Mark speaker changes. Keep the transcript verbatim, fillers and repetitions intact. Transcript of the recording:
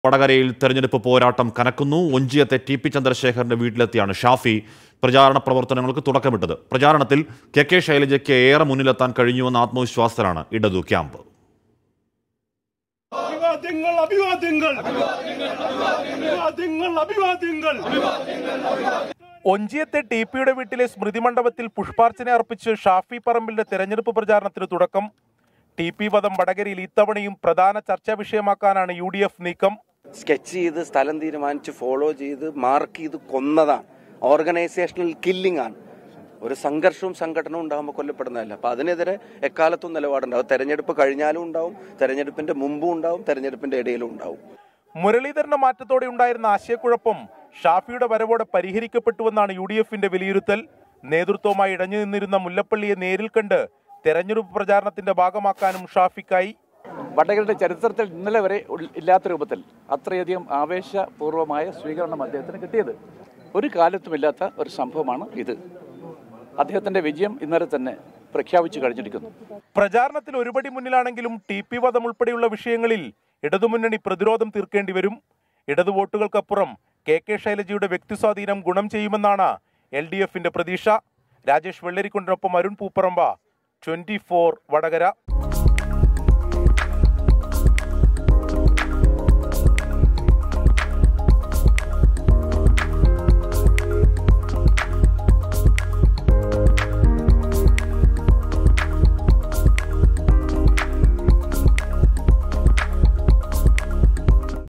Speaker 1: വടകരയിൽ തെരഞ്ഞെടുപ്പ് പോരാട്ടം കനക്കുന്നു. ഒഞ്ചിയത്തെ ടി പി ചന്ദ്രശേഖരന്റെ വീട്ടിലെത്തിയാണ് ഷാഫി പ്രചാരണ പ്രവർത്തനങ്ങൾക്ക് തുടക്കമിട്ടത്. പ്രചാരണത്തിൽ കെ കെ ശൈലജയ്ക്ക് ഏറെ മുന്നിലെത്താൻ കഴിഞ്ഞുവെന്ന ആത്മവിശ്വാസത്തിലാണ് ഇടതു ക്യാമ്പ്.
Speaker 2: ഒഞ്ചിയത്തെ ടി പിയുടെ വീട്ടിലെ സ്മൃതി മണ്ഡപത്തിൽ പുഷ്പാർച്ചന അർപ്പിച്ച് ഷാഫി പറമ്പിലിന്റെ തെരഞ്ഞെടുപ്പ് പ്രചാരണത്തിന് തുടക്കം. ടി പി വധം വടകരയിൽ ഇത്തവണയും പ്രധാന ചർച്ചാ വിഷയമാക്കാനാണ് യു ഡി എഫ് നീക്കം.
Speaker 3: സ്കെച്ച് ചെയ്ത് സ്ഥലം തീരുമാനിച്ച് ഫോളോ ചെയ്ത് മാർക്ക് ചെയ്ത് കൊന്നതാണ്. ഓർഗനൈസേഷണൽ കില്ലിംഗ് ആണ്. ഒരു സംഘർഷവും സംഘടനവും ഉണ്ടാകുമ്പോൾ കൊല്ലപ്പെടുന്നതല്ല. അപ്പൊ അതിനെതിരെ എക്കാലത്തും നിലപാടുണ്ടാവും. തെരഞ്ഞെടുപ്പ് കഴിഞ്ഞാലും ഉണ്ടാവും, തെരഞ്ഞെടുപ്പിന്റെ മുമ്പും ഉണ്ടാവും, തെരഞ്ഞെടുപ്പിന്റെ ഇടയിലും ഉണ്ടാവും.
Speaker 2: മുരളീധരന്റെ മാറ്റത്തോടെ ഉണ്ടായിരുന്ന ആശയക്കുഴപ്പം ഷാഫിയുടെ വരവോടെ പരിഹരിക്കപ്പെട്ടുവെന്നാണ് യു ഡി എഫിന്റെ വിലയിരുത്തൽ. നേതൃത്വവുമായി ഇടഞ്ഞു നിന്നിരുന്ന മുല്ലപ്പള്ളിയെ നേരിൽ കണ്ട് തെരഞ്ഞെടുപ്പ് പ്രചാരണത്തിന്റെ ഭാഗമാക്കാനും ഷാഫിക്കായി.
Speaker 4: വടകരയുടെ ചരിത്രത്തിൽ ഇന്നലെ വരെ ഇല്ലാത്ത രൂപത്തിൽ അത്രയധികം ആവേശപൂർവമായ സ്വീകരണം അദ്ദേഹത്തിന് കിട്ടിയത് ഒരു കാലത്തുമില്ലാത്ത ഒരു സംഭവമാണ് ഇത്. അദ്ദേഹത്തിന്റെ വിജയം ഇന്നലെ തന്നെ പ്രഖ്യാപിച്ചു കഴിഞ്ഞിരിക്കുന്നു.
Speaker 2: പ്രചാരണത്തിൽ ഒരുപടി മുന്നിലാണെങ്കിലും ടി പി വധം ഉൾപ്പെടെയുള്ള വിഷയങ്ങളിൽ ഇടതുമുന്നണി പ്രതിരോധം തീർക്കേണ്ടി വരും. ഇടതു വോട്ടുകൾക്കപ്പുറം കെ കെ ശൈലജയുടെ വ്യക്തിസ്വാധീനം ഗുണം ചെയ്യുമെന്നാണ് എൽ ഡി എഫിന്റെ പ്രതീക്ഷ. രാജേഷ് വെള്ളരിക്കൊണ്ടിനൊപ്പം അരുൺ പൂപ്പറമ്പ, ട്വന്റി ഫോർ വടകര.